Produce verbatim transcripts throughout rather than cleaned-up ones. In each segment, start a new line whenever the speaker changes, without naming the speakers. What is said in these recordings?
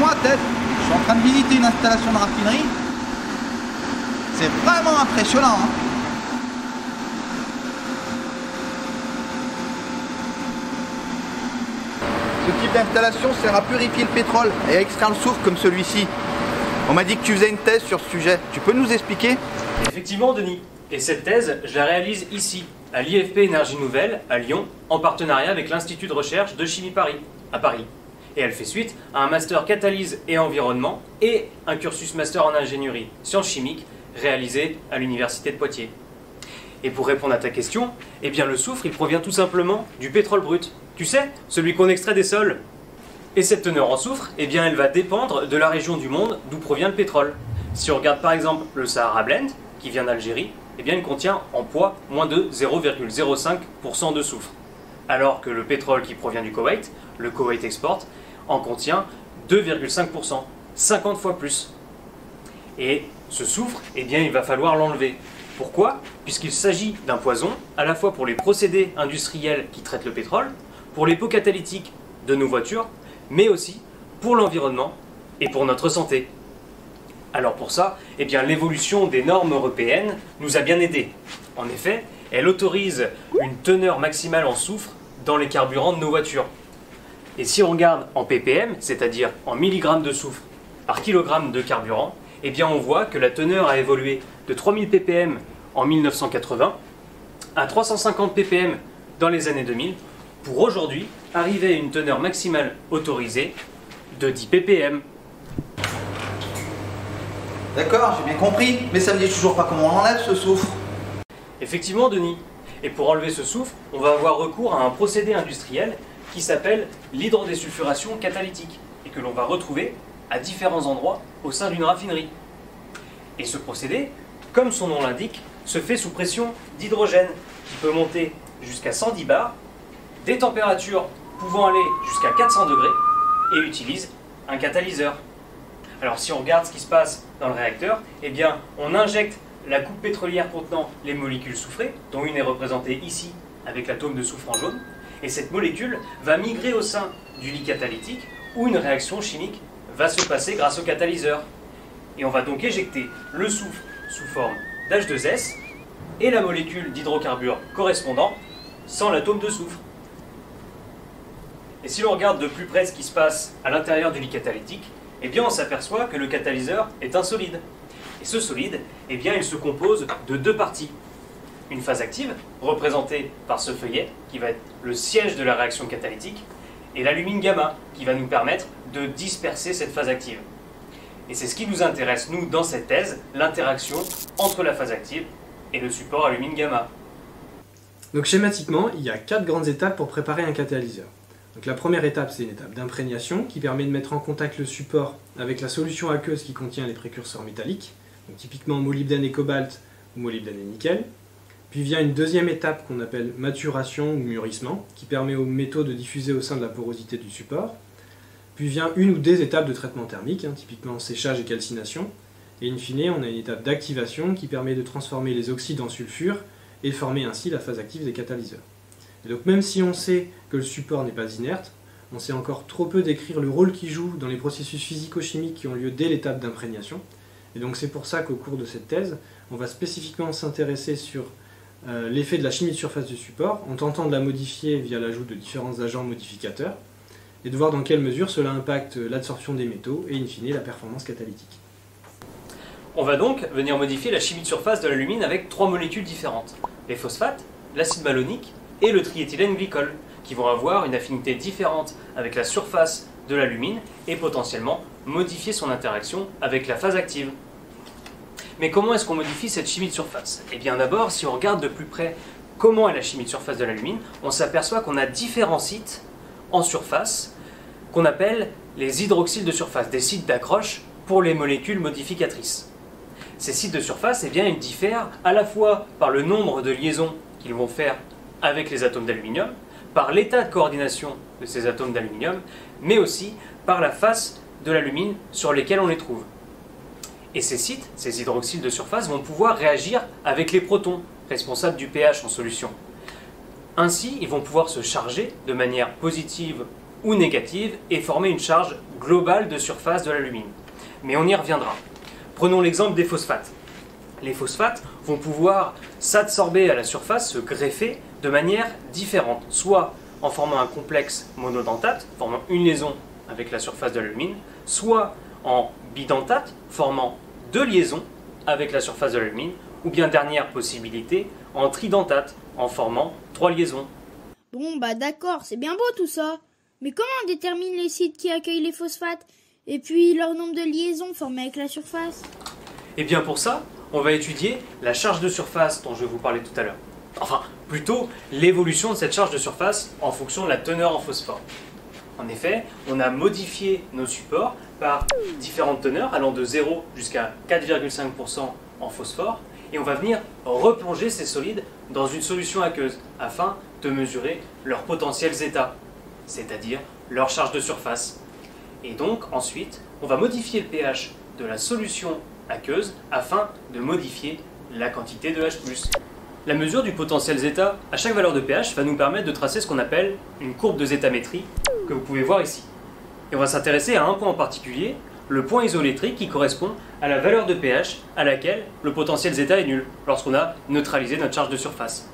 moi Ted, je suis en train de visiter une installation de raffinerie. C'est vraiment impressionnant, hein. Ce type d'installation sert à purifier le pétrole et à extraire le soufre comme celui-ci. On m'a dit que tu faisais une thèse sur ce sujet. Tu peux nous expliquer?
Effectivement, Denis. Et cette thèse, je la réalise ici, à l'I F P Énergie Nouvelle, à Lyon, en partenariat avec l'Institut de recherche de chimie Paris, à Paris. Et elle fait suite à un master catalyse et environnement et un cursus master en ingénierie sciences chimiques réalisé à l'Université de Poitiers. Et pour répondre à ta question, eh bien le soufre, il provient tout simplement du pétrole brut. Tu sais, celui qu'on extrait des sols. Et cette teneur en soufre, eh bien elle va dépendre de la région du monde d'où provient le pétrole. Si on regarde par exemple le Sahara Blend, qui vient d'Algérie, eh bien il contient en poids moins de zéro virgule zéro cinq pour cent de soufre. Alors que le pétrole qui provient du Koweït, le Koweït Export, en contient deux virgule cinq pour cent, cinquante fois plus. Et ce soufre, eh bien il va falloir l'enlever. Pourquoi? Puisqu'il s'agit d'un poison, à la fois pour les procédés industriels qui traitent le pétrole, pour les pots catalytiques de nos voitures, mais aussi pour l'environnement et pour notre santé. Alors pour ça, eh bien l'évolution des normes européennes nous a bien aidés. En effet, elle autorise une teneur maximale en soufre dans les carburants de nos voitures. Et si on regarde en ppm, c'est-à-dire en milligrammes de soufre par kilogramme de carburant, eh bien on voit que la teneur a évolué de trois mille ppm en mille neuf cent quatre-vingts à trois cent cinquante ppm dans les années deux mille, pour aujourd'hui arriver à une teneur maximale autorisée de dix ppm.
D'accord, j'ai bien compris, mais ça me dit toujours pas comment on enlève ce soufre.
Effectivement, Denis. Et pour enlever ce soufre, on va avoir recours à un procédé industriel qui s'appelle l'hydrodésulfuration catalytique et que l'on va retrouver à différents endroits au sein d'une raffinerie. Et ce procédé, comme son nom l'indique, se fait sous pression d'hydrogène qui peut monter jusqu'à cent dix bars, des températures pouvant aller jusqu'à quatre cents degrés et utilise un catalyseur. Alors si on regarde ce qui se passe dans le réacteur, eh bien on injecte la coupe pétrolière contenant les molécules soufrées, dont une est représentée ici avec l'atome de soufre en jaune, et cette molécule va migrer au sein du lit catalytique où une réaction chimique va se passer grâce au catalyseur. Et on va donc éjecter le soufre sous forme d'H deux S et la molécule d'hydrocarbure correspondant sans l'atome de soufre. Et si l'on regarde de plus près ce qui se passe à l'intérieur du lit catalytique, eh bien on s'aperçoit que le catalyseur est un solide. Et ce solide, eh bien il se compose de deux parties. Une phase active, représentée par ce feuillet, qui va être le siège de la réaction catalytique, et l'alumine gamma, qui va nous permettre de disperser cette phase active. Et c'est ce qui nous intéresse, nous, dans cette thèse, l'interaction entre la phase active et le support alumine gamma.
Donc schématiquement, il y a quatre grandes étapes pour préparer un catalyseur. Donc la première étape, c'est une étape d'imprégnation qui permet de mettre en contact le support avec la solution aqueuse qui contient les précurseurs métalliques, donc typiquement molybdène et cobalt ou molybdène et nickel. Puis vient une deuxième étape qu'on appelle maturation ou mûrissement, qui permet aux métaux de diffuser au sein de la porosité du support. Puis vient une ou des étapes de traitement thermique, hein, typiquement séchage et calcination. Et in fine, on a une étape d'activation qui permet de transformer les oxydes en sulfure et former ainsi la phase active des catalyseurs. Et donc même si on sait que le support n'est pas inerte, on sait encore trop peu décrire le rôle qu'il joue dans les processus physico-chimiques qui ont lieu dès l'étape d'imprégnation. Et donc c'est pour ça qu'au cours de cette thèse, on va spécifiquement s'intéresser sur euh, l'effet de la chimie de surface du support, en tentant de la modifier via l'ajout de différents agents modificateurs, et de voir dans quelle mesure cela impacte l'absorption des métaux et in fine la performance catalytique.
On va donc venir modifier la chimie de surface de l'alumine avec trois molécules différentes. Les phosphates, l'acide malonique et le triéthylène glycol, qui vont avoir une affinité différente avec la surface de l'alumine et potentiellement modifier son interaction avec la phase active. Mais comment est-ce qu'on modifie cette chimie de surface? Eh bien d'abord, si on regarde de plus près comment est la chimie de surface de l'alumine, on s'aperçoit qu'on a différents sites en surface qu'on appelle les hydroxyles de surface, des sites d'accroche pour les molécules modificatrices. Ces sites de surface, eh bien, ils diffèrent à la fois par le nombre de liaisons qu'ils vont faire avec les atomes d'aluminium, par l'état de coordination de ces atomes d'aluminium, mais aussi par la face de l'alumine sur lesquels on les trouve. Et ces sites, ces hydroxyles de surface, vont pouvoir réagir avec les protons, responsables du pH en solution. Ainsi, ils vont pouvoir se charger de manière positive ou négative et former une charge globale de surface de l'alumine. Mais on y reviendra. Prenons l'exemple des phosphates. Les phosphates vont pouvoir s'absorber à la surface, se greffer de manière différente, soit en formant un complexe monodentate, formant une liaison avec la surface de l'alumine, soit en bidentate, formant deux liaisons avec la surface de l'alumine, ou bien dernière possibilité, en tridentate, en formant trois liaisons.
Bon bah d'accord, c'est bien beau tout ça. Mais comment on détermine les sites qui accueillent les phosphates et puis leur nombre de liaisons formées avec la surface?
Et bien pour ça, on va étudier la charge de surface dont je vais vous parler tout à l'heure. Enfin, plutôt l'évolution de cette charge de surface en fonction de la teneur en phosphore. En effet, on a modifié nos supports par différentes teneurs allant de zéro jusqu'à quatre virgule cinq pour cent en phosphore et on va venir replonger ces solides dans une solution aqueuse afin de mesurer leurs potentiels états, c'est-à-dire leur charge de surface. Et donc ensuite, on va modifier le pH de la solution aqueuse afin de modifier la quantité de H plus. La mesure du potentiel zeta à chaque valeur de pH va nous permettre de tracer ce qu'on appelle une courbe de zétamétrie que vous pouvez voir ici. Et on va s'intéresser à un point en particulier, le point isoélectrique qui correspond à la valeur de pH à laquelle le potentiel zeta est nul lorsqu'on a neutralisé notre charge de surface.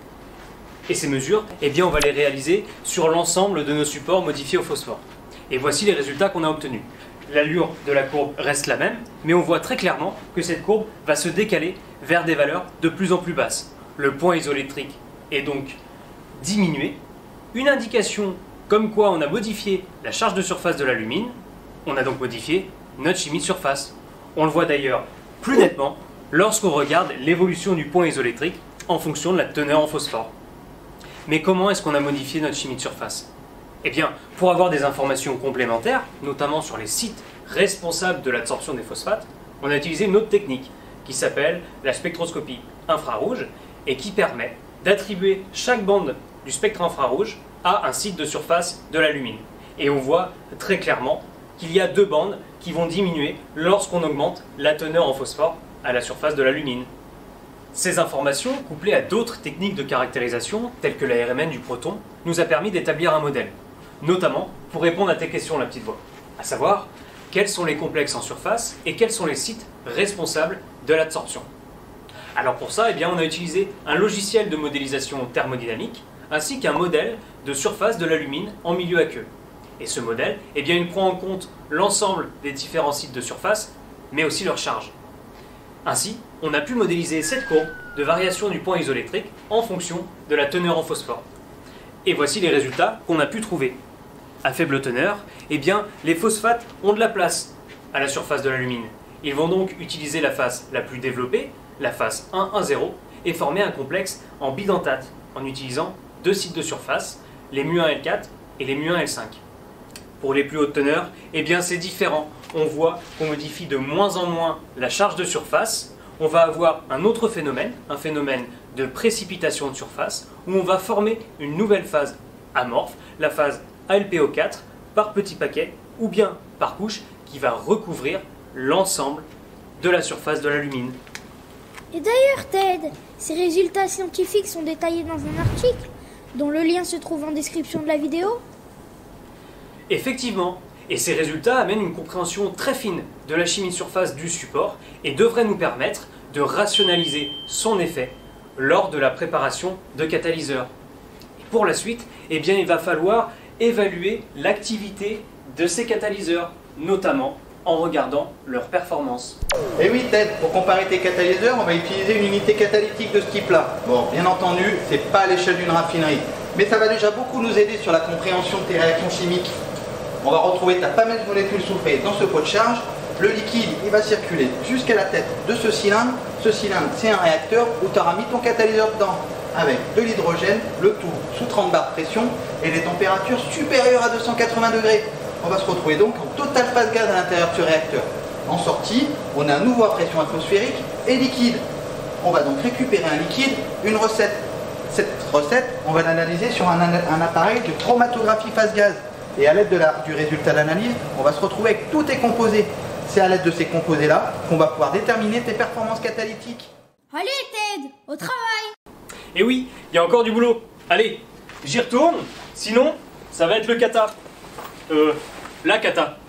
Et ces mesures, eh bien, on va les réaliser sur l'ensemble de nos supports modifiés au phosphore. Et voici les résultats qu'on a obtenus. L'allure de la courbe reste la même, mais on voit très clairement que cette courbe va se décaler vers des valeurs de plus en plus basses. Le point isoélectrique est donc diminué, une indication comme quoi on a modifié la charge de surface de l'alumine, on a donc modifié notre chimie de surface. On le voit d'ailleurs plus nettement lorsqu'on regarde l'évolution du point isoélectrique en fonction de la teneur en phosphore. Mais comment est-ce qu'on a modifié notre chimie de surface ? Eh bien, pour avoir des informations complémentaires, notamment sur les sites responsables de l'absorption des phosphates, on a utilisé une autre technique qui s'appelle la spectroscopie infrarouge et qui permet d'attribuer chaque bande du spectre infrarouge à un site de surface de l'alumine. Et on voit très clairement qu'il y a deux bandes qui vont diminuer lorsqu'on augmente la teneur en phosphore à la surface de l'alumine. Ces informations, couplées à d'autres techniques de caractérisation, telles que la R M N du proton, nous a permis d'établir un modèle, notamment pour répondre à tes questions, la petite voix, à savoir quels sont les complexes en surface et quels sont les sites responsables de l'absorption. Alors pour ça, eh bien, on a utilisé un logiciel de modélisation thermodynamique ainsi qu'un modèle de surface de l'alumine en milieu aqueux. Et ce modèle, eh bien, il prend en compte l'ensemble des différents sites de surface, mais aussi leur charge. Ainsi, on a pu modéliser cette courbe de variation du point isoélectrique en fonction de la teneur en phosphore. Et voici les résultats qu'on a pu trouver. À faible teneur, eh bien, les phosphates ont de la place à la surface de l'alumine. Ils vont donc utiliser la face la plus développée, la face un un zéro, et former un complexe en bidentate en utilisant deux sites de surface, les mu un L quatre et les mu un L cinq. Pour les plus hautes teneurs, eh bien c'est différent. On voit qu'on modifie de moins en moins la charge de surface. On va avoir un autre phénomène, un phénomène de précipitation de surface, où on va former une nouvelle phase amorphe, la phase A L P O quatre, par petits paquets, ou bien par couche, qui va recouvrir l'ensemble de la surface de l'alumine.
Et d'ailleurs, Ted, ces résultats scientifiques sont détaillés dans un article, dont le lien se trouve en description de la vidéo.
Effectivement, et ces résultats amènent une compréhension très fine de la chimie de surface du support et devraient nous permettre de rationaliser son effet lors de la préparation de catalyseurs. Et pour la suite, eh bien, il va falloir évaluer l'activité de ces catalyseurs, notamment en regardant leur performance.
Et oui Ted, pour comparer tes catalyseurs, on va utiliser une unité catalytique de ce type-là. Bon, bien entendu, c'est pas à l'échelle d'une raffinerie, mais ça va déjà beaucoup nous aider sur la compréhension de tes réactions chimiques. On va retrouver ta fameuse molécule soufrée dans ce pot de charge. Le liquide, il va circuler jusqu'à la tête de ce cylindre. Ce cylindre, c'est un réacteur où tu auras mis ton catalyseur dedans, avec de l'hydrogène, le tout sous trente bars de pression et des températures supérieures à deux cent quatre-vingts degrés. On va se retrouver donc en totale phase gaz à l'intérieur de ce réacteur. En sortie, on a à nouveau à pression atmosphérique et liquide. On va donc récupérer un liquide, une recette. Cette recette, on va l'analyser sur un, un appareil de chromatographie phase gaz. Et à l'aide de la, du résultat d'analyse, on va se retrouver avec tous tes composés. C'est à l'aide de ces composés-là qu'on va pouvoir déterminer tes performances catalytiques.
Allez Ted, au travail!
Et oui, il y a encore du boulot. Allez, j'y retourne, sinon ça va être le cata. Euh, là, Kata.